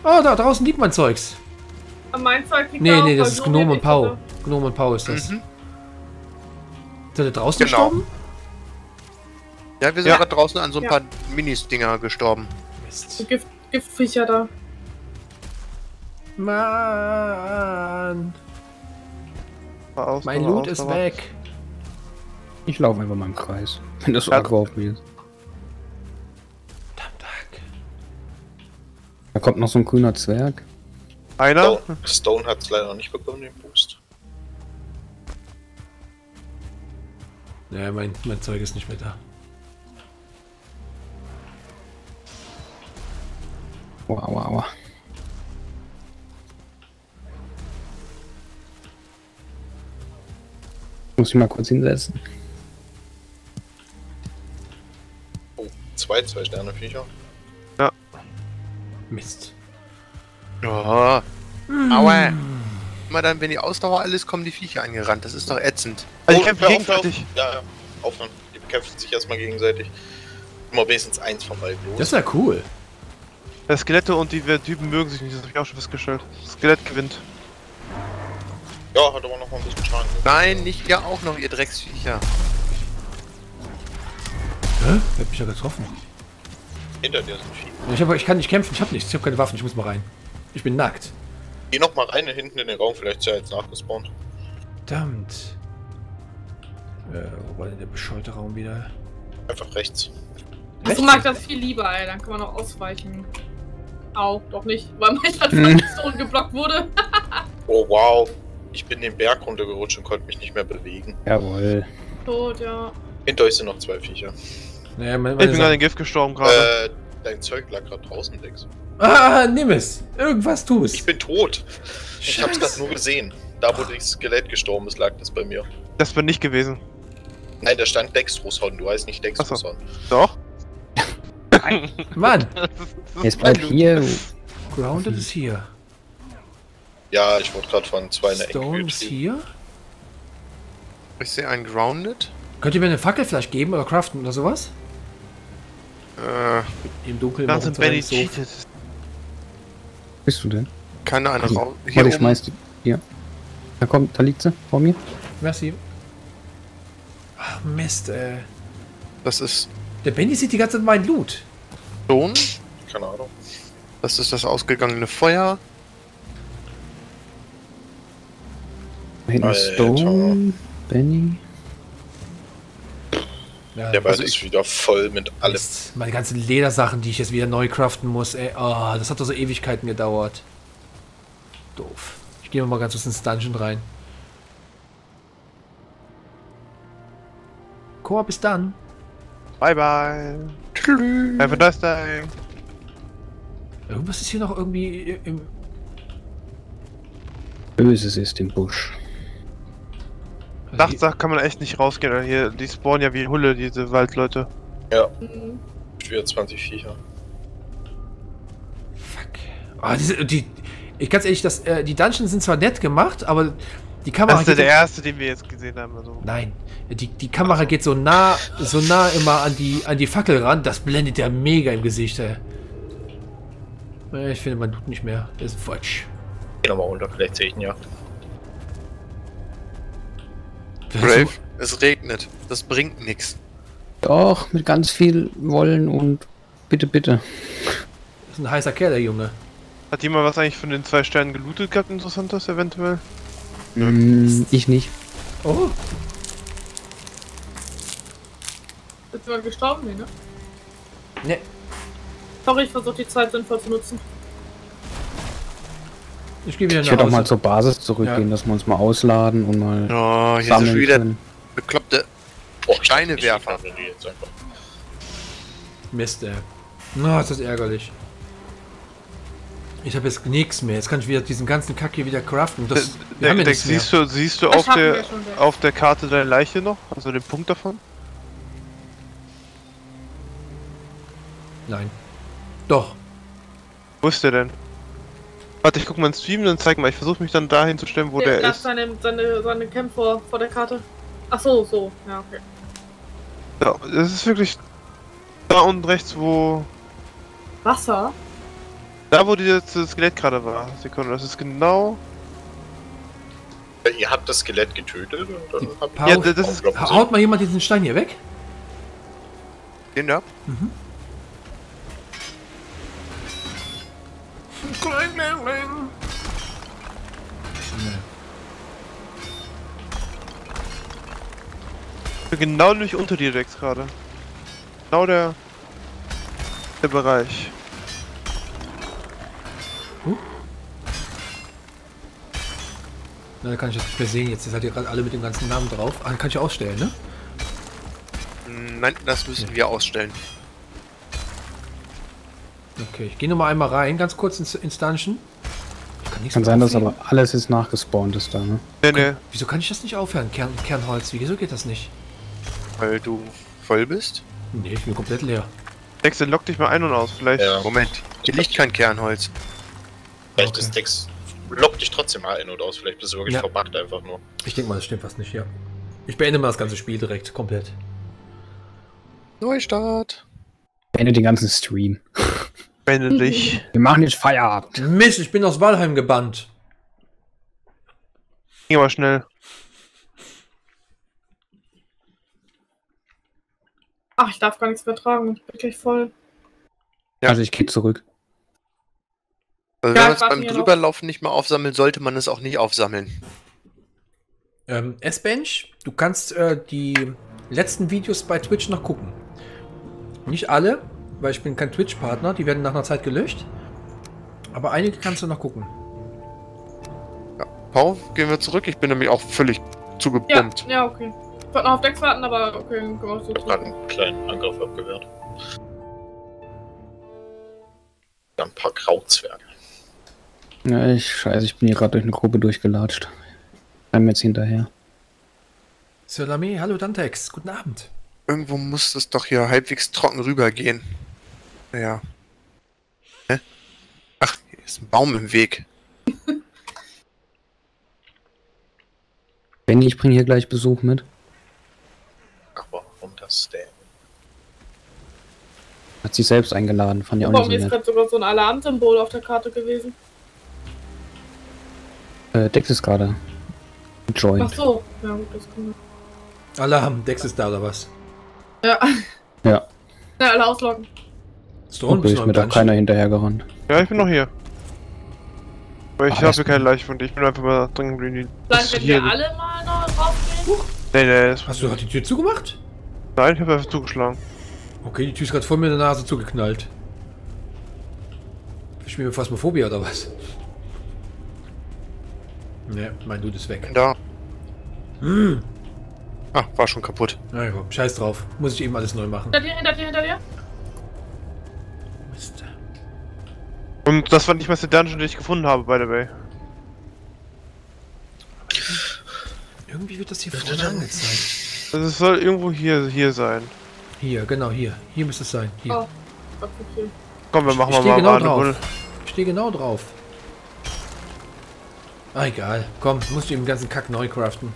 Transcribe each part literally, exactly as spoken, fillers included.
Oh, da draußen liegt mein Zeugs. Mein Zeug liegt Nee, da nee, auch, das ist weil Gnome und Pau. Junge, Gnome und Pau ist das. Mhm. Ist der draußen Genau. gestorben? Ja, wir sind Ja. gerade draußen an so ein Ja. paar Minis-Dinger gestorben. Mist. die Gift, Giftviecher da. Mann. War aus, Mein war Loot aus, ist aber- weg. Ich laufe einfach mal im Kreis. Wenn das so Ja. aggro auf mich ist. Verdammt. Da kommt noch so ein grüner Zwerg. Einer? Stone, Stone hat es leider noch nicht bekommen, den Boost. Ja, mein, mein Zeug ist nicht mehr da. Aua, aua, aua. Muss ich mal kurz hinsetzen. Oh, zwei, zwei Sterne Viecher. Mist. Ja. Aua. Immer dann, wenn die Ausdauer alles kommen, die Viecher angerannt. Das ist doch ätzend. Also ich Oh, kämpfe hör auf, hör auf. gegenseitig. Ja, ja, aufhören. Die bekämpfen sich erstmal gegenseitig. Immer wenigstens eins von beiden los. Das ist ja cool. Der Skelette und die Typen mögen sich nicht, das habe ich auch schon festgestellt. Das Skelett gewinnt. Ja, hat aber noch mal ein bisschen Schaden gemacht. Nein, nicht ihr auch noch, ihr Drecksviecher. Hä? Wer hat mich ja getroffen? Hinter dir sind Vieh. Ich, hab, ich kann nicht kämpfen, ich habe nichts, ich habe keine Waffen, ich muss mal rein. Ich bin nackt. Geh noch mal rein hinten in den Raum, vielleicht ist ja jetzt nachgespawnt. Verdammt. Äh, wo war denn der bescheuerte Raum wieder? Einfach rechts. Achso, mag das viel lieber, ey. Dann kann man auch ausweichen. Au, doch nicht, weil mein Stadt von Stone geblockt wurde. Oh wow. Ich bin den Berg runtergerutscht und konnte mich nicht mehr bewegen. Jawohl. Tot, ja. Hinter euch sind noch zwei Viecher. Naja, meine, Ich meine bin gerade in Gift gestorben gerade. Äh, dein Zeug lag gerade draußen, Dex. Ah, nimm es! Irgendwas tu's! Ich bin tot. Ich hab's Scheiße. gerade nur gesehen. Da, wo das Skelett gestorben ist, lag das bei mir. Das bin nicht gewesen. Nein, da stand Dextroson. Du heißt nicht Dextroson. Doch? Mann! Das ist, das Jetzt ist bleibt mein hier. Grounded ist hier. Ja, ich wurde gerade von zwei in der Ecke Stone ist getrieben. hier. Ich sehe einen Grounded. Könnt ihr mir eine Fackel vielleicht geben oder craften oder sowas? Äh, Im Dunkeln. Ganz warum in soll Benny ich so- cheated. Bist du denn? keine eine Also, Raum. Hier Warte, ich oben. schmeiß die. Hier. Da kommt, da liegt sie vor mir. Merci. Ach Mist, ey. Das ist Der Benny sieht die ganze Zeit meinen Loot. Stone. Keine Ahnung. Das ist das ausgegangene Feuer. Da hinten ist Alter. Stone. Benny. Ja, Der Wald also ist wieder voll mit allem. Mist. Meine ganzen Ledersachen, die ich jetzt wieder neu craften muss, ey. Oh, das hat doch so Ewigkeiten gedauert. Doof. Ich gehe mal ganz kurz ins Dungeon rein. Koa, bis dann. Bye bye. Tschüss. Have a nice day. Irgendwas ist hier noch irgendwie im... Böses ist im Busch. Nachts kann man echt nicht rausgehen. Oder hier, die spawnen ja wie Hulle, diese Waldleute. Ja, Mhm. vierundzwanzig Viecher. Fuck. Ah, diese, die, ich ganz ehrlich, das, äh, die Dungeons sind zwar nett gemacht, aber die Kamera Das ist ja geht der so, erste, den wir jetzt gesehen haben. Also. Nein, die, die Kamera geht so nah, so nah immer an die, an die Fackel ran, das blendet ja mega im Gesicht, ey. Äh, Ich finde, man tut nicht mehr. Das ist Quatsch. Geh nochmal runter, vielleicht sehe ich ihn ja. Brave. Es regnet. Das bringt nichts. Doch, mit ganz viel Wollen und bitte, bitte. Das ist ein heißer Kerl, der Junge. Hat jemand was eigentlich von den zwei Sternen gelootet gehabt, interessantes eventuell? Hm, ich nicht. Oh, Ist jemand gestorben? Nee, ne? ne. Sorry, ich versuche die Zeit sinnvoll zu nutzen. Ich gehe wieder Ich nach würde auch Hause. mal zur Basis zurückgehen, Ja. dass wir uns mal ausladen und mal Oh, hier sind sammeln schon wieder können. bekloppte Oh, Steinewerfer. Jetzt einfach. Mist, ey. Na, ist das ärgerlich. Ich habe jetzt nichts mehr. Jetzt kann ich wieder diesen ganzen Kack hier wieder craften. Das, wir Der, haben ja der, nichts mehr. siehst du, siehst du Das auf schaffen der, wir schon weg. auf der Karte deine Leiche noch? Also den Punkt davon? Nein. Doch. Wo ist der denn? Warte, ich guck mal ins Stream, dann zeig mal. Ich versuche mich dann dahin zu stellen, wo der, der ist. seine, seine, seine Camp vor, vor der Karte. Ach so, so. Ja, okay. Ja, das ist wirklich da unten rechts, wo... Wasser? Da, wo dieses das Skelett gerade war. Sekunde, das ist genau... Ihr habt das Skelett getötet und dann Die habt Pau- Ja, das ist... Aufklappen Haut mal jemand diesen Stein hier weg? Den da? Mhm. Ich bin genau nämlich unter dir, Dex, gerade. Genau der... Der Bereich. Na, da kann ich das nicht mehr sehen. Jetzt seid ihr gerade alle mit dem ganzen Namen drauf. Ah, kann ich ausstellen, ne? Nein, das müssen wir ausstellen. Okay, ich gehe nochmal einmal rein, ganz kurz ins, ins Dungeon. Ich kann nichts Kann mehr sein, dass aufnehmen. aber alles jetzt nachgespawnt ist da, ne? Nee, nee. Wieso kann ich das nicht aufhören, Kern, Kernholz? Wieso geht das nicht? Weil du voll bist? Nee, ich bin komplett leer. Dex, dann lock dich mal ein und aus, vielleicht. Ja. Moment, hier liegt kein Kernholz. Vielleicht Okay. ist Dex. Lock dich trotzdem mal ein und aus, vielleicht bist du wirklich Ja. verbuggt einfach nur. Ich denke mal, das stimmt fast nicht, ja. Ich beende mal das ganze Spiel direkt, komplett. Neustart. Beende den ganzen Stream. Wende dich. Wir machen jetzt Feierabend. Mist, ich bin aus Valheim gebannt. Geh mal schnell. Ach, ich darf gar nichts mehr tragen. Ich bin gleich voll. Ja. Also ich gehe zurück. Also Ja, wenn man es warte beim hier noch. Drüberlaufen nicht mehr aufsammeln, sollte man es auch nicht aufsammeln. Ähm, S-Bench, du kannst äh, die letzten Videos bei Twitch noch gucken. Nicht alle, weil ich bin kein Twitch-Partner, die werden nach einer Zeit gelöscht. Aber einige kannst du noch gucken. Pau, gehen wir zurück. Ich bin nämlich auch völlig Ja, zugebombt. ja, okay. Ich wollte noch auf Dex warten, aber okay, dann können wir auch so Ich hab gerade zurück. einen kleinen Angriff abgewehrt. Ja, ein paar Grauzwerge. Ja, ich scheiße, ich bin hier gerade durch eine Gruppe durchgelatscht. Einem jetzt hinterher. Salame, hallo Dantex, guten Abend. Irgendwo muss es doch hier halbwegs trocken rübergehen. Ja. Hä? Ach, hier ist ein Baum im Weg. Benny, ich bringe hier gleich Besuch mit. Aber warum das denn? Hat sich selbst eingeladen, fand ich auch Warum nicht ist so nett. gerade sogar so ein Alarmsymbol auf der Karte gewesen? Äh, Dex ist gerade Ach joined. so. Ja, gut, das kann Alarm, Dex ist da oder was? Ja. Ja, Ja, alle ausloggen. Stone, und bist ist du noch mir im doch Dungeon? keiner hinterhergerannt. Ja, ich bin noch hier. Aber ich Ach, habe erst- keine Leiche von dir. Ich bin einfach mal dringend in die... Vielleicht, wenn hier- wir alle mal noch rausgehen. Nee, nee, das... Hast du gerade die Tür zugemacht? Nein, ich habe einfach zugeschlagen. Okay, die Tür ist gerade vor mir in der Nase zugeknallt. Ich mir Phasmophobie oder was? Ne, mein Dude ist weg. Da. Hm. Ah, war schon kaputt. Na ja, komm, scheiß drauf. Muss ich eben alles neu machen. Hinter dir, hinter dir, hinter dir. Mist. Und das war nicht mal der Dungeon, den ich gefunden habe, by the way. Irgendwie wird das hier vorne angezeigt. Also es soll irgendwo hier, hier sein. Hier, genau hier. Hier müsste es sein. Hier. Oh, Gott, okay. Komm, wir machen ich mal stehe mal genau Warnebull. drauf. Ich stehe genau drauf. Ah, egal. Komm, musst du den ganzen Kack neu craften.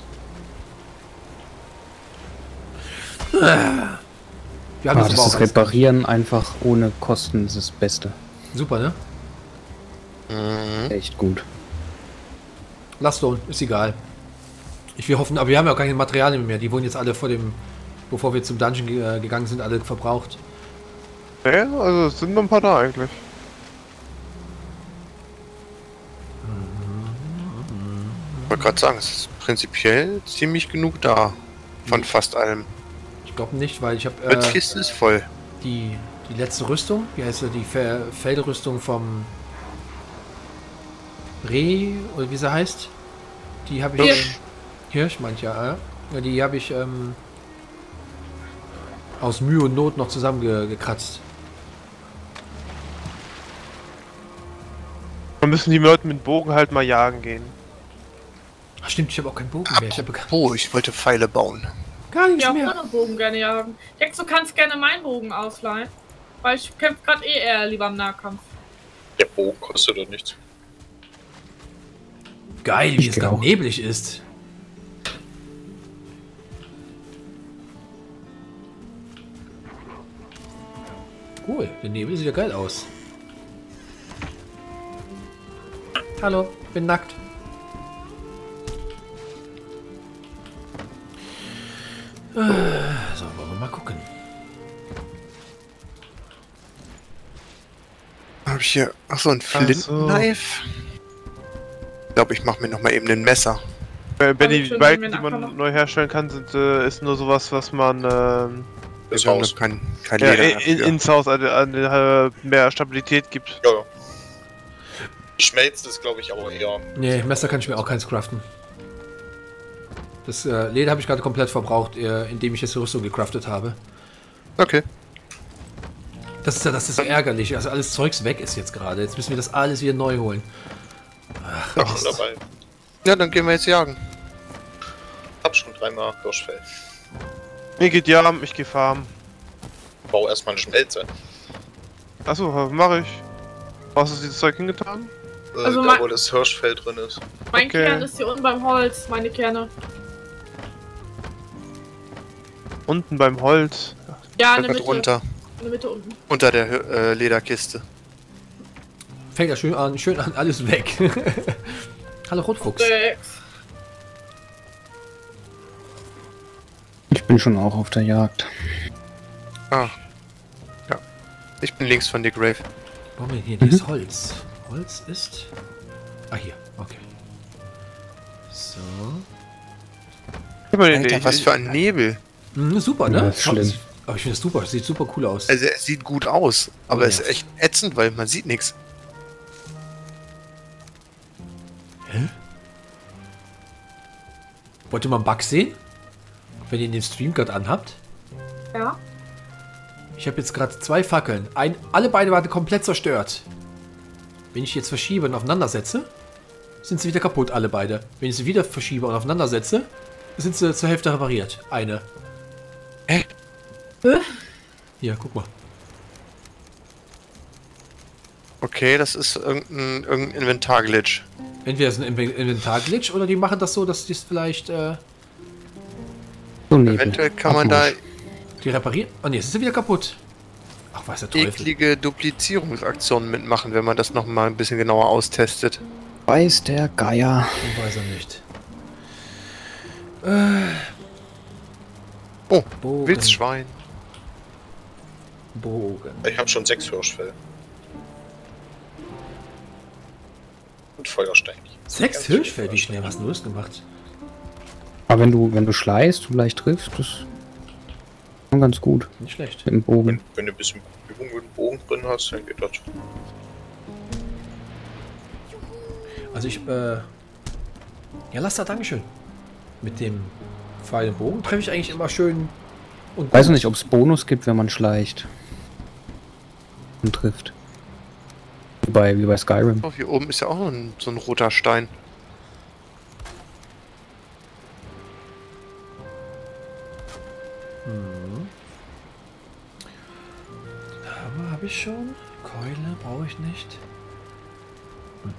Ah. Wir haben Ah, das das aber ist auch alles- Reparieren einfach ohne Kosten, das ist das Beste. Super, ne? Mhm. Echt gut. Lass Stone, ist egal. Ich will hoffen, aber wir haben ja auch keine Materialien mehr. Die wurden jetzt alle vor dem, bevor wir zum Dungeon ge äh, gegangen sind, alle verbraucht. Nee, also es sind noch ein paar da eigentlich. Ich wollte gerade sagen, es ist prinzipiell ziemlich genug da. Von fast allem. Ich glaube nicht, weil ich habe Die äh, Kiste ist voll. die, die letzte Rüstung, wie heißt sie, die Fe Feldrüstung vom Reh, oder wie sie heißt, die habe ich... Hirsch. Äh, Hirsch, meint ja, äh, ja, die habe ich ähm, aus Mühe und Not noch zusammengekratzt. Dann müssen die Leute mit Bogen halt mal jagen gehen. Ach stimmt, ich habe auch keinen Bogen mehr. Ich habe gar, Oh, ich wollte Pfeile bauen. gar nichts Ja, auch mehr. einen Bogen gerne jagen. Dex, du kannst gerne meinen Bogen ausleihen. Weil ich kämpfe gerade eh eher lieber im Nahkampf. Der Bogen kostet doch nichts. Geil, wie Ich es geh gerade auch. neblig ist. Cool, der Nebel sieht ja geil aus. Hallo, bin nackt. So, wollen wir mal gucken. Hab ich hier. Achso, ein Flint-Knife. Ich glaube, ich mache mir noch mal eben ein Messer. Äh, Benny, Also die schön, Balken, wenn die wir man nachher neu herstellen kann, sind, äh, ist nur sowas, was man ähm, Das Wir haben Haus. noch kein, kein ja, Leder in, dafür. ins Haus eine, eine, mehr Stabilität gibt. Ja, ja. Schmelzt ist, glaube ich, aber eher. Nee, Messer kann ich mir auch keins craften. Das äh, Leder habe ich gerade komplett verbraucht, äh, indem ich jetzt die Rüstung gecraftet habe. Okay. Das ist ja das ist so ärgerlich. Also alles Zeugs weg ist jetzt gerade. Jetzt müssen wir das alles wieder neu holen. Ach, Hab schon Mist. dabei. Ja, dann gehen wir jetzt jagen. Hab schon dreimal Hirschfell. Mir geht ja, ich gehe farmen. Bau erstmal eine Schmelze. Achso, mach ich. Was hast du dieses Zeug hingetan? Äh, Also da mein- wo das Hirschfell drin ist. Mein Okay. Kern ist hier unten beim Holz, meine Kerne. Unten beim Holz. Ja, in der Einfach Mitte. drunter. In der Mitte unten. Unter der äh, Lederkiste. Fängt ja schön an, schön an, alles weg. Hallo Rotfuchs. Sechs. Ich bin schon auch auf der Jagd. Ah. Ja. Ich bin links von dir, Grave. Wo haben wir hier dieses Holz? Holz ist... Ah, hier. Okay. So. Ich hab mal eine Alter, Idee. was Ich- für ein Nebel. Hm, super, ne? Ja, ist schlimm. Aber ich finde das super. Sieht super cool aus. Also es sieht gut aus, aber Oh, es ist ja. echt ätzend, weil man sieht nichts. Wollt ihr mal einen Bug sehen? Wenn ihr den Stream gerade anhabt. Ja. Ich habe jetzt gerade zwei Fackeln. Ein, alle beide waren komplett zerstört. Wenn ich jetzt verschiebe und aufeinander setze, sind sie wieder kaputt, alle beide. Wenn ich sie wieder verschiebe und aufeinander setze, sind sie zur Hälfte repariert. Eine. Hä? Hä? Hier, guck mal. Okay, das ist irgendein, irgendein Inventar-Glitch. Entweder ist ein Inven- Inventar-Glitch oder die machen das so, dass die es vielleicht äh, So Nebel. Eventuell kann man da Abmusch. die reparieren. Oh ne, jetzt ist sie wieder kaputt. Ach, weiß der Teufel. eklige Duplizierungsaktionen mitmachen, wenn man das noch mal ein bisschen genauer austestet. Weiß der Geier. Ich weiß er nicht. Äh, Oh, Bogen. Wildschwein. Bogen. Ich habe schon sechs Hirschfell. Und Feuerstein. Sechs Hirschfell, wie schnell hast du das gemacht? Aber wenn du, wenn du schleißt und leicht triffst, das ist schon ganz gut. Nicht schlecht. Mit dem Bogen. Wenn, wenn du ein bisschen Übung mit dem Bogen drin hast, dann geht das. Also ich, äh... Ja, lass da, Dankeschön. Mit dem Pfeil und Bogen treffe ich eigentlich immer schön und... Weiß noch nicht, ob es Bonus gibt, wenn man schleicht. Und trifft. Wie bei, wie bei Skyrim. Oh, hier oben ist ja auch noch ein, so ein roter Stein. Hm. Aber habe ich schon. Keule brauche ich nicht. Hm.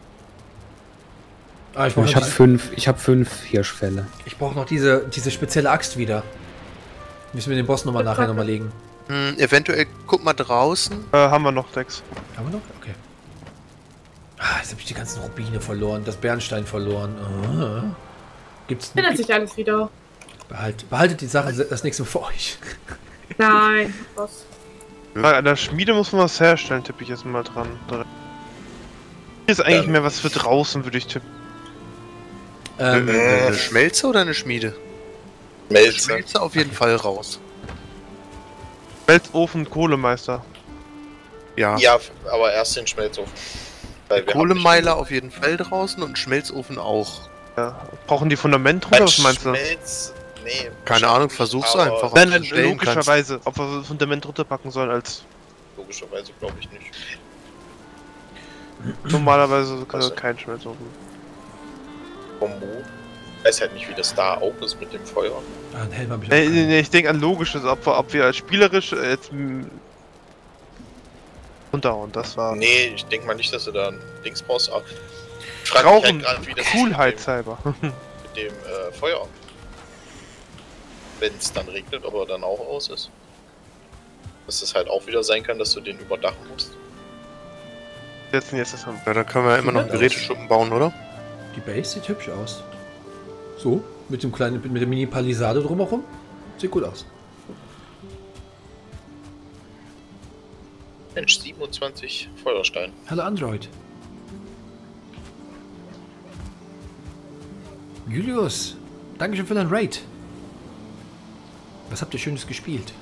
Ah, ich Oh, brauche ich habe fünf, ich habe fünf Hirschfälle. ich brauch noch diese, diese spezielle Axt wieder. Müssen wir den Boss nochmal nachher nochmal legen. Hm, eventuell, guck mal draußen. Äh, haben wir noch sechs. Haben wir noch? Okay. Ah, jetzt habe ich die ganzen Rubine verloren, das Bernstein verloren. Ah. Gibt's Findet sich alles wieder. behalt, behaltet die Sache das nächste Mal für euch. Nein. Was? Ah, an der Schmiede muss man was herstellen, tippe ich jetzt mal dran. Hier ist eigentlich Ähm. mehr was für draußen, würde ich tippen. Ähm, Äh, eine Schmelze oder eine Schmiede? Melze. Schmelze auf jeden Fall raus. Schmelzofen, Kohlemeister. Ja. Ja, aber erst den Schmelzofen. Weil wir haben Kohlemeiler auf jeden Fall draußen und Schmelzofen auch. Ja. Brauchen die Fundament nicht- runter, was meinst du? Schmelz. Nee. Keine Ahnung, versuch's aber einfach. Nein, nein, stellen logischerweise. Ob wir das Fundament runterpacken sollen als Logischerweise glaube ich nicht. normalerweise Also. kein Schmelzofen. Kombo. Ich weiß halt nicht, wie das da auch ist mit dem Feuer. ah, einen Helm habe ich auch Nee, nee, keinen. nee, ich denke an logisches, ob wir, ob wir als spielerisch äh, jetzt mm, runterhauen. Das war Nee, ich denke mal nicht, dass du da ein Dings brauchst. Aber ich frag mich Rauchen, halt grad, wie das ist coolheitshalber. mit dem, mit dem äh, Feuer. Wenn es dann regnet, ob er dann auch aus ist. Dass es halt auch wieder sein kann, dass du den überdachen musst. Jetzt jetzt ist es. Ja, da können wir immer noch Sieht nett Geräteschuppen bauen, oder? Die Base sieht hübsch aus. So, mit dem kleinen, mit der Mini-Palisade drumherum. Sieht gut aus. Mensch, siebenundzwanzig Feuerstein. Hallo Android. Julius, Dankeschön für dein Raid. Was habt ihr Schönes gespielt?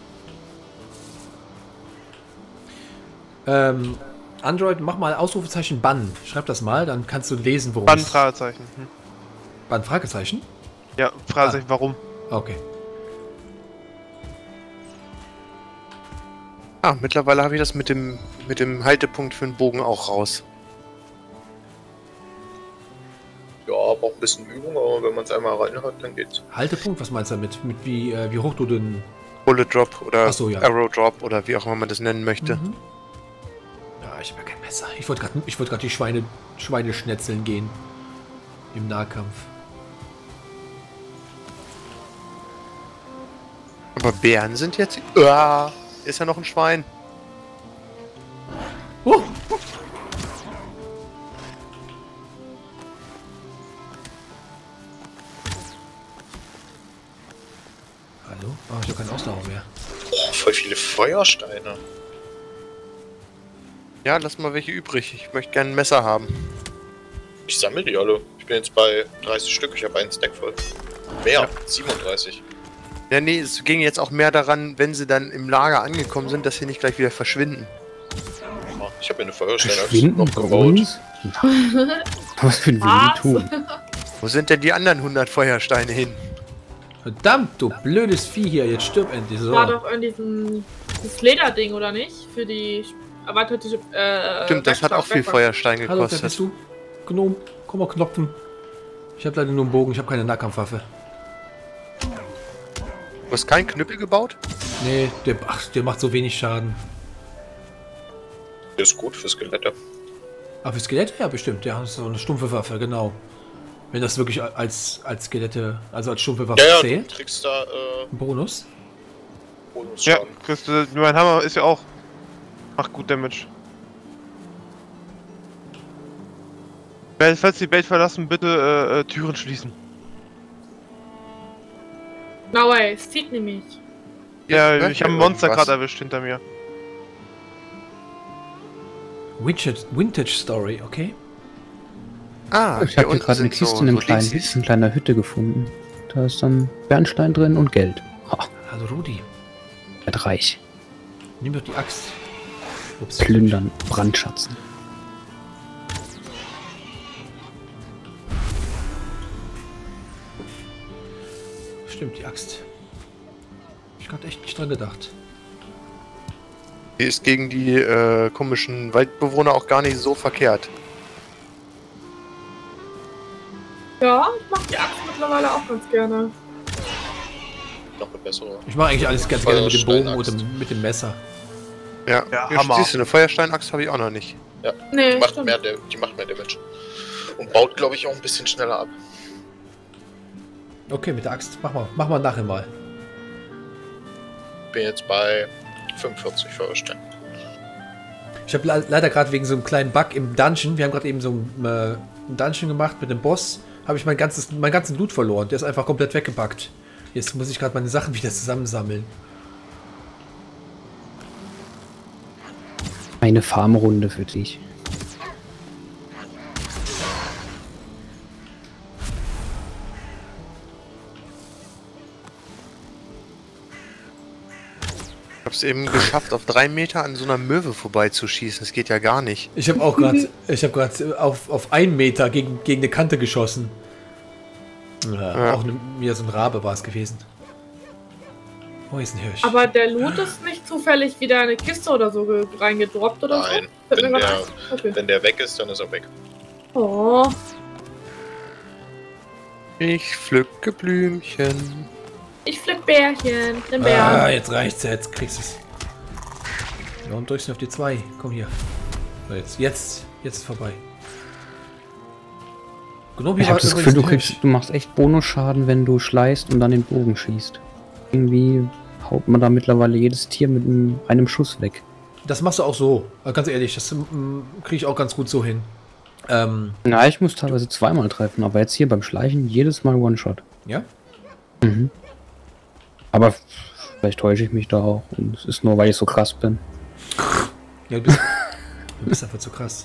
Ähm, Android, mach mal Ausrufezeichen Bann. Schreib das mal, dann kannst du lesen, worum Bann, es... Fragezeichen. Hm. Bann, Fragezeichen? Ja, Fragezeichen, Ah. warum? Okay. Ah, mittlerweile habe ich das mit dem mit dem Haltepunkt für den Bogen auch raus. Ja, braucht ein bisschen Übung, aber wenn man es einmal rein hat, dann geht's. Haltepunkt, was meinst du damit? Mit wie, äh, wie hoch du den... Bullet Drop oder Ach so, ja. Arrow Drop oder wie auch immer man das nennen möchte. Mhm. Ja, ich habe ja kein Messer. Ich wollte gerade ich wollte gerade die Schweine, Schweine schnetzeln gehen. Im Nahkampf. Aber Bären sind jetzt... Uah, ist ja noch ein Schwein. Oh! Hallo? Oh, ich habe keinen Ausdauer mehr. Oh, voll viele Feuersteine. Ja, lass mal welche übrig. Ich möchte gerne ein Messer haben. Ich sammle die alle. Ich bin jetzt bei dreißig Stück, ich habe einen Stack voll. Mehr, siebenunddreißig. Ja, nee, es ging jetzt auch mehr daran, wenn sie dann im Lager angekommen sind, dass sie nicht gleich wieder verschwinden. Ich habe mir eine Feuersteine Verschwinden noch bei gebaut. uns? Was für ein Was? Willi tun? Wo sind denn die anderen hundert Feuersteine hin? Verdammt, du blödes Vieh hier. Jetzt stirb endlich. So. War doch in diesem das Lederding, oder nicht? Für die erweiterte äh, Stimmt, das hat auch viel Werkstatt. Feuerstein Hallo, wer gekostet. bist du? Gnom, komm mal knopfen. Ich habe leider nur einen Bogen, ich habe keine Nahkampfwaffe. Du hast keinen Knüppel gebaut? Nee, der, ach, der macht so wenig Schaden. Der ist gut für Skelette. Aber für Skelette? Ja, bestimmt. Der hat so eine stumpfe Waffe, genau. Wenn das wirklich als, als Skelette, also als stumpfe Waffe Ja, ja, du zählt. kriegst da äh, Ein Bonus. Ja, Bonusschaden. kriegst du, mein Hammer ist ja auch. Macht gut Damage. Wenn- Falls die Bait verlassen, bitte äh, äh, Türen schließen. No way, es zieht nämlich. Ja, hört ich habe ein hier Monster irgendwas. gerade erwischt hinter mir. Vintage, Vintage Story, okay. Ah, Ich habe hier gerade eine Kiste in einem kleinen, Dingsies. in kleiner Hütte gefunden. Da ist dann Bernstein drin und Geld. Ha, Hallo Rudi, werd reich. nimm doch die Axt. Ups. Plündern, brandschatzen. Stimmt, die Axt. Ich hab grad echt nicht dran gedacht. Die ist gegen die äh, komischen Waldbewohner auch gar nicht so verkehrt. Ja, ich mag die Axt mittlerweile auch ganz gerne. Noch eine bessere. Ich mache eigentlich alles ganz gerne mit dem Bogen Feuersteinaxt. oder mit dem Messer. Ja, Ja, hier Hammer. siehst du, eine Feuersteinaxt habe ich auch noch nicht. Nee, Die macht, stimmt. mehr, Da- die macht mehr Damage. Und baut, glaube ich, auch ein bisschen schneller ab. Okay, mit der Axt. Mach mal, mach mal nachher mal. Bin jetzt bei fünfundvierzig Feuersteine. Ich habe le leider gerade wegen so einem kleinen Bug im Dungeon, wir haben gerade eben so ein, äh, ein Dungeon gemacht mit dem Boss, habe ich mein ganzes, meinen ganzen Loot verloren. Der ist einfach komplett weggebackt. Jetzt muss ich gerade meine Sachen wieder zusammensammeln. Eine Farmrunde für dich. Ich habe es eben geschafft, auf drei Meter an so einer Möwe vorbeizuschießen. Das geht ja gar nicht. Ich habe auch gerade, ich habe gerade auf, auf einen Meter gegen, gegen eine Kante geschossen. Ja, Ja. Auch eine, mir so ein Rabe war es gewesen. Oh, hier ist ein Hirsch. Aber der Loot ist nicht zufällig wieder in eine Kiste oder so ge- reingedroppt oder Nein, so? Fällt wenn mir der, grad ein. Okay. wenn der weg ist, dann ist er weg. Oh, Ich pflücke Blümchen. ich pflück Bärchen. Den ah, Bären. jetzt reicht's, jetzt kriegst du es. Warum drückst du auf die zwei? Komm hier. So, jetzt, jetzt, jetzt ist vorbei. Gnobi Ich habe war das übrigens Gefühl, du, ein kriegst, Hirsch. du machst echt Bonusschaden, wenn du schleißt und dann den Bogen schießt. Irgendwie haut man da mittlerweile jedes Tier mit einem, einem Schuss weg. Das machst du auch so. Ganz ehrlich, das kriege ich auch ganz gut so hin. Ähm, Na, ich muss teilweise zweimal treffen, aber jetzt hier beim Schleichen jedes Mal One-Shot. Ja? Mhm. Aber vielleicht täusche ich mich da auch. Und es ist nur, weil ich so krass bin. Ja, du bist, du bist einfach zu krass.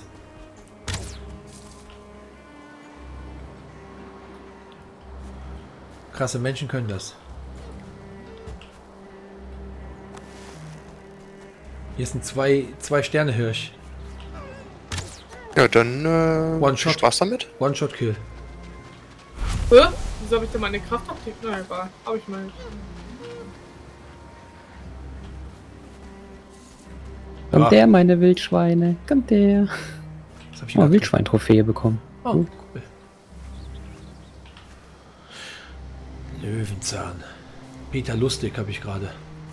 Krasse Menschen können das. Hier ist ein zwei, zwei Sterne Hirsch. Ja, dann äh, One Shot. Spaß damit. One-Shot-Kill. Hä? Wieso habe ich denn meine Kraft abgekriegt? Na egal, hab ich mal nicht. Kommt Ah. der, meine Wildschweine? Kommt der? Was hab ich Oh, gerade- Wildschwein-Trophäe bekommen. Oh, cool. Löwenzahn. Peter Lustig habe ich gerade.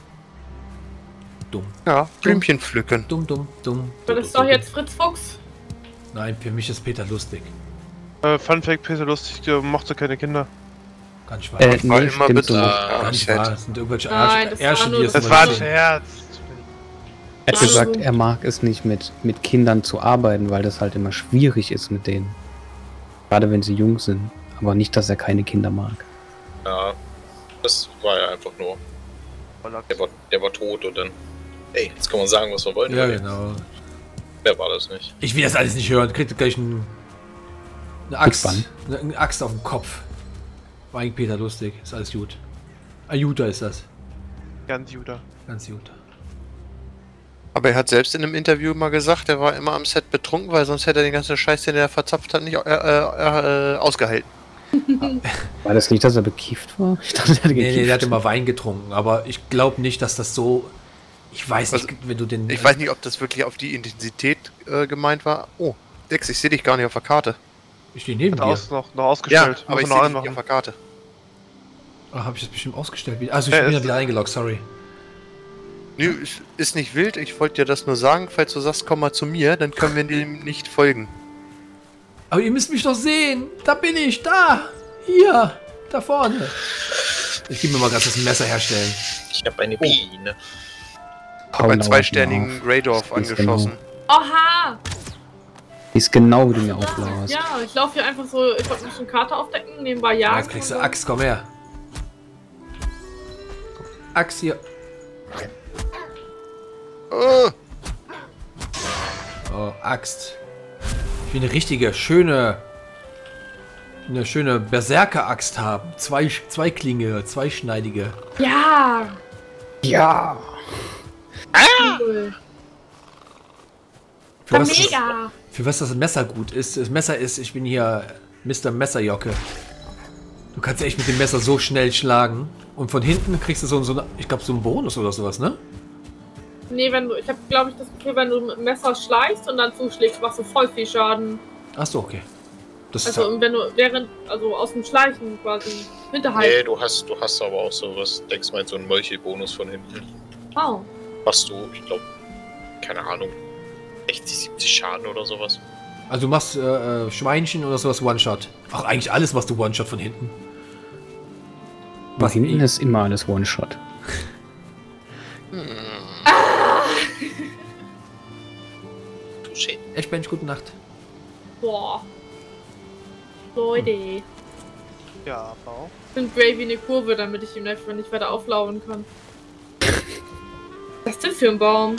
Dumm. Ja, Blümchen pflücken. Dumm, dumm, dumm. Das ist doch jetzt Fritz Fuchs. Nein, für mich ist Peter Lustig. Äh, Fun Fact, Peter Lustig, der mochte keine Kinder. Gar nicht wahr. Äh, War nee, immer stimmt bitte. so nicht. Gar Ja, nicht sad. wahr. Das sind irgendwelche Nein, Ärsche, das war Ärsche nur- die es Das Das immer war ein sehen. Scherz. Er hat Ja. gesagt, er mag es nicht mit, mit Kindern zu arbeiten, weil das halt immer schwierig ist mit denen. Gerade wenn sie jung sind. Aber nicht, dass er keine Kinder mag. Ja, das war ja einfach nur. Der war, der war tot und dann. Ey, jetzt kann man sagen, was wir wollen. Ja, oder? genau. Wer war das nicht? Ich will das alles nicht hören. Kriegt gleich ein, eine Axt. Wann? Eine, eine Axt auf dem Kopf. War eigentlich Peter Lustig. Ist alles gut. Ayuta ist das. Ganz Judah. Ganz gut. Aber er hat selbst in einem Interview mal gesagt, er war immer am Set betrunken, weil sonst hätte er den ganzen Scheiß, den er verzapft hat, nicht äh, äh, äh, ausgehalten. War das nicht, dass er bekifft war? Ich dachte, er hätte Nee, gekifft. nee, der hat immer Wein getrunken. Aber ich glaube nicht, dass das so... Ich weiß nicht, Also, wenn du den... Ich weiß nicht, ob das wirklich auf die Intensität äh, gemeint war. Oh, Dex, ich sehe dich gar nicht auf der Karte. Ich stehe neben Hat dir. aus, noch, noch ausgestellt. aber ich Muss sehe noch dich nicht auf anmachen. der Karte. Ah, habe ich das bestimmt ausgestellt? wieder? Also ich Ja, bin ja ist- wieder eingeloggt, sorry. Nö, ist- ist nicht wild. Ich wollte dir das nur sagen, falls du sagst, komm mal zu mir, dann können wir dem nicht folgen. Aber ihr müsst mich doch sehen. Da bin ich, da. Hier, da vorne. Ich gebe mir mal gerade das Messer herstellen. Ich habe eine Biene. Ich habe einen Paul zweisternigen auf. Greydorf Das ist angeschossen. Oha! Die ist genau, wie du mir auflauerst. Ja, ich laufe hier einfach so, ich wollte mich eine Karte aufdecken, nebenbei Ja, jagen. jetzt kriegst du und so. Axt, komm her. Axt hier. Oh, Oh, Axt. Ich will eine richtige, schöne... Eine schöne Berserker-Axt haben. Zwei, zwei Klinge, zweischneidige. Ja! Ja! Cool. Für Ja, was, das, mega! für was das Messer gut ist. Das Messer ist, ich bin hier Mister Messerjocke. Du kannst echt mit dem Messer so schnell schlagen. Und von hinten kriegst du so, so eine, ich glaube, so einen Bonus oder sowas, ne? Nee, wenn du, ich habe glaube ich das Gefühl, wenn du mit dem Messer schleichst und dann zuschlägst, machst du voll viel Schaden. Achso, okay. Das ist Also und wenn du während, also aus dem Schleichen quasi hinterhalb. Nee, du hast, du hast aber auch sowas. Denkst mal so einen Molche-Bonus von hinten. Oh. Machst du, ich glaube, keine Ahnung, sechzig, siebzig Schaden oder sowas. Also du machst äh, äh, Schweinchen oder sowas One-Shot. Ach, eigentlich alles machst du One-Shot von hinten. Von hinten ist immer alles One-Shot. Touché. Echt, Mensch, gute Nacht. Boah. Leute. Ja, Bau. Ich bin Gravy eine Kurve, damit ich ihm einfach nicht weiter auflaufen kann. Was ist denn für ein Baum?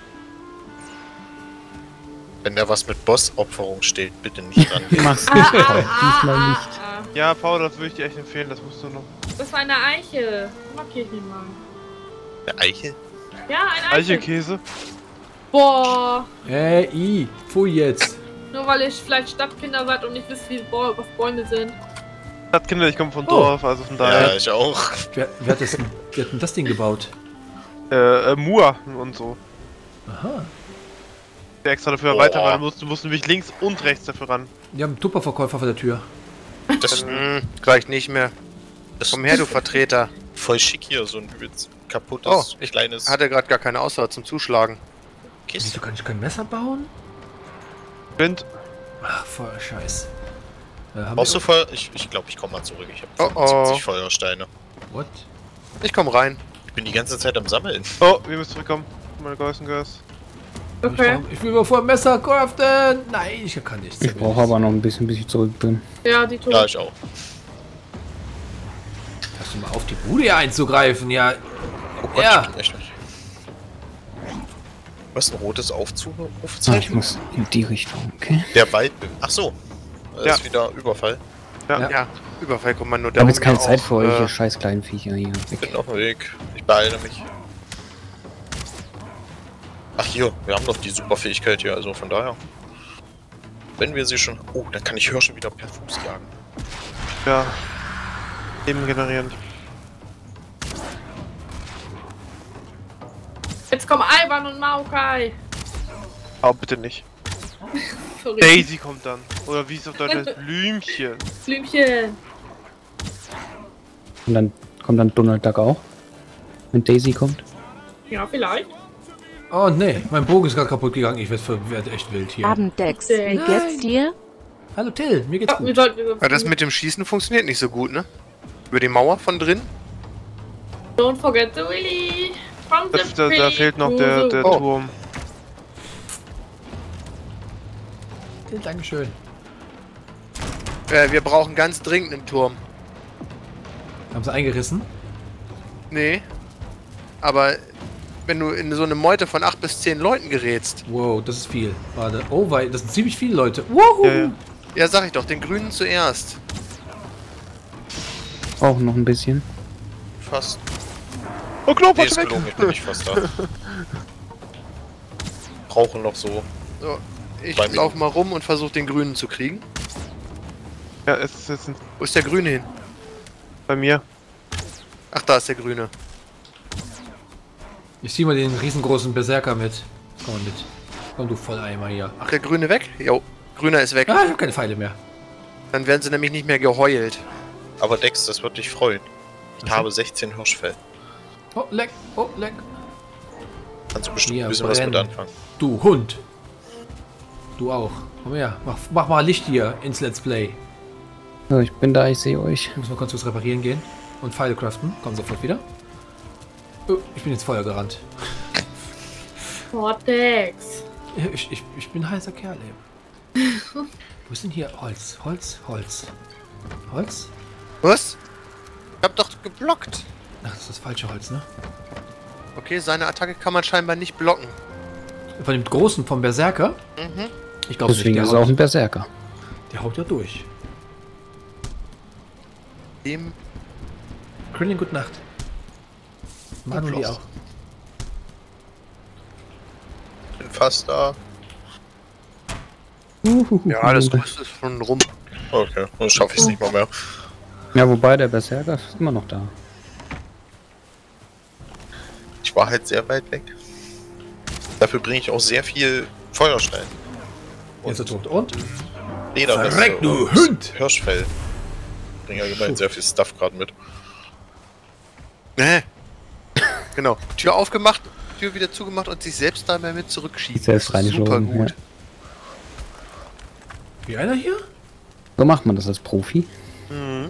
Wenn da was mit Boss-Opferung steht, bitte nicht ran. Mach's Ah, nicht, ah, Paul. Diesmal ah, nicht. ah. Ja, Paul, das würde ich dir echt empfehlen, das musst du noch. Das war eine Eiche. Markier ich nicht mal. Eine Eiche? Ja, eine Eiche. Eichelkäse? Boah. Ey, i, pfui jetzt. Nur weil ihr vielleicht Stadtkinder seid und nicht wisst, wie Bäu was Bäume sind. Stadtkinder, ich komme von Oh. Dorf, also von Ja, daher. ich auch. Wer, wer, hat das, denn- wer hat denn das Ding gebaut? Äh, äh, Mua und so. Aha. Der extra dafür Boah. erweitert, weil du musst, du musst nämlich links und rechts dafür ran. Wir haben einen Tupperverkäufer vor der Tür. Das ist Hm, gleich nicht mehr. das Komm her, du Vertreter. voll schick hier, so ein übelst kaputtes, Oh, ich kleines hatte gerade gar keine Auswahl zum Zuschlagen. Wieso Kiste. kann ich kein Messer bauen? Wind. Ach, voll Scheiß. Äh, haben Brauchst du wir- Feuer? Ich, ich glaube, ich komme mal zurück. Ich Oh, habe oh. fünfundsiebzig Feuersteine. What? Ich komm rein. Ich bin die ganze Zeit am Sammeln. Oh, wir müssen zurückkommen. Meine Geißen Gas. Okay. Ich, ich will mal vor dem Messer craften. Nein, ich kann nichts. Ich brauche aber noch ein bisschen, bis ich zurück bin. Ja, die Tod. Ja, ich auch. Hast du mal auf die Bude hier einzugreifen? Ja. Oh Gott, Ja. ich bin echt nicht. Was, ein rotes Ah, ich Aufrufezeichen? muss in die Richtung, okay? Der Wald. Ach so. Das Ja. ist wieder Überfall. Ja. Ja. Ja, Überfallkommando. Ich habe jetzt keine darum Zeit auch, für euch, ihr äh, scheiß kleinen Viecher hier. Ich bin auf dem Weg. Ich beeile mich. Ach hier, wir haben doch die Superfähigkeit hier, also von daher. Wenn wir sie schon... Oh, dann kann ich Hirsche wieder per Fuß jagen. Ja. Leben generieren. Jetzt kommen Ivan und Maokai. Aber bitte nicht. Sorry. Daisy kommt dann. Oder wie es auf Deutsch heißt, Blümchen. Blümchen. Und dann kommt dann Donald Duck auch. Wenn Daisy kommt. Ja, vielleicht. Oh nee, mein Bogen ist gerade kaputt gegangen. Ich werde werd echt wild hier. Abend, Dex. Wie geht's dir? Hallo Till, mir geht's Ja, wir gut. sollten Ja, das mit dem Schießen funktioniert nicht so gut, ne? Über die Mauer von drin? Don't forget the Willy. From Das, the da, da fehlt noch der, der Oh. Turm. Till, Dankeschön. Äh, wir brauchen ganz dringend einen Turm. Haben sie eingerissen? Nee. Aber wenn du in so eine Meute von acht bis zehn Leuten gerätst. Wow, das ist viel. Warte. Oh, weil das sind ziemlich viele Leute. Wuhu! Ja, ja. Ja, sag ich doch, den Grünen zuerst. Auch noch ein bisschen. Fast. Oh, Knopf, Nee, nee, ist weg! gelogen, ich bin nicht fast da. Brauchen noch so. So, ich Zwei lauf mal rum und versuche den Grünen zu kriegen. Ja, es ist jetzt ein- Wo ist der Grüne hin? bei mir. Ach, da ist der Grüne. Ich zieh mal den riesengroßen Berserker mit. Komm mal mit. Komm du Volleimer hier. Ach, der Grüne weg? Jo, Grüner ist weg. Ah, ich hab keine Pfeile mehr. Dann werden sie nämlich nicht mehr geheult. Aber Dex, das wird dich freuen. Ich habe sechzehn Hirschfell. Oh, leck. Oh, leck. Kannst du bestimmt Hier, ein bisschen was mit brennen. anfangen. Du Hund. Du auch. Komm her. Mach, mach mal Licht hier ins Let's Play. So, ich bin da, ich sehe euch. Ich muss mal kurz was reparieren gehen. Und Pfeile craften. Komm sofort wieder. Oh, ich bin ins Feuer gerannt. Vortex. Ich, ich, ich bin ein heißer Kerl eben. Wo ist denn hier Holz? Holz? Holz. Holz? Was? Ich hab doch geblockt. Ach, das ist das falsche Holz, ne? Okay, seine Attacke kann man scheinbar nicht blocken. Von dem großen, vom Berserker? Mhm. Ich glaube nicht, Deswegen der ist er auch haut, ein Berserker. der haut ja durch. Dem Krillin, gute Nacht. Manuli Applaus. auch. Bin fast da. Ja, das Rüst ist schon rum. Okay, dann schaffe ich es nicht mal mehr. Ja, wobei der Berserker ist immer noch da. Ich war halt sehr weit weg. Dafür bringe ich auch sehr viel Feuerstein. Jetzt ist er tot. Und? Lederweste Verreck, du und Hund! Hirschfell. Ich bringe allgemein sehr viel Stuff gerade mit. Nee. Genau. Tür aufgemacht, Tür wieder zugemacht und sich selbst dabei mit zurückschießen. Selbst Das ist super reingeschoben, gut. ja. Wie einer hier? So macht man das als Profi. Mhm.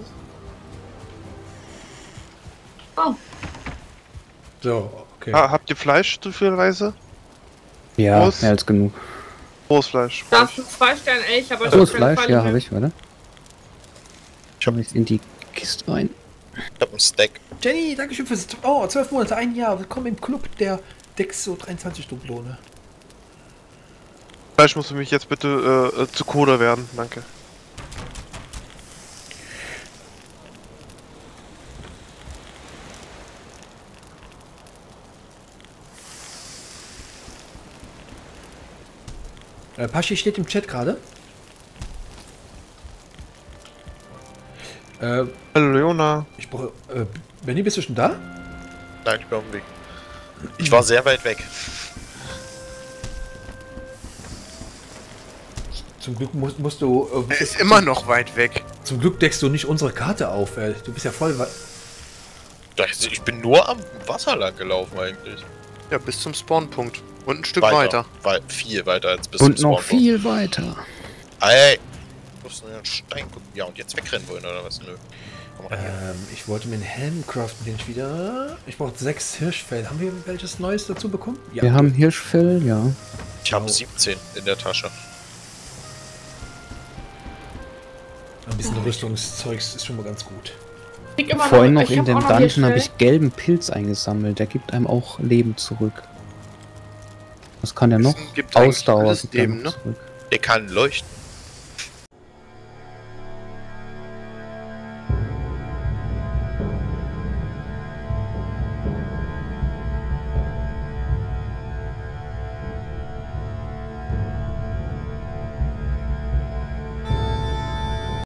Oh, So, okay. Ah, habt ihr Fleisch zufälligerweise? Ja, Groß. mehr als genug. Rohes Fleisch. da ist ein Zwei-Stern-Elch, aber Großes ich hab keine Fleisch, Pfeile ja, mehr. habe ich, warte. Ich hab- Schau jetzt in die Kiste rein. Ich habe einen Stack. Jenny, danke schön fürs... Oh, zwölf Monate, ein Jahr. Willkommen im Club der Dexo dreiundzwanzig Dublone. Fleisch musst du mich jetzt bitte äh, äh, zu Koda werden, danke. Äh, Paschi steht im Chat gerade. Äh, Hallo Leona. ich brauche... Äh, Benny, bist du schon da? Nein, ich bin auf dem Weg. Ich war sehr weit weg. Zum Glück musst, musst du... Äh, Er ist immer noch weit weg. Zum Glück deckst du nicht unsere Karte auf, ey. Du bist ja voll... wei- Ich bin nur am Wasser lang gelaufen eigentlich. Ja, bis zum Spawnpunkt. Und ein Stück weiter. Wei viel weiter als bis Und zum noch Spawnpunkt. viel weiter. Ey! Du musst nur einen Stein gucken. Ja, und jetzt wegrennen wollen oder was? Nö. Ähm, ich wollte mir einen Helm craften, den ich wieder... Ich brauche sechs Hirschfell. Haben wir welches Neues dazu bekommen? Ja. Wir haben Hirschfell, ja. Ich habe siebzehn in der Tasche. Ein bisschen Rüstungszeugs ist schon mal ganz gut. Ich immer Vorhin noch, noch ich in hab dem auch noch Dungeon Hirschfell. habe ich gelben Pilz eingesammelt. Der gibt einem auch Leben zurück. Was kann der noch? Gibt eigentlich Ausdauer alles gibt er Leben, noch ne? zurück. Der kann leuchten.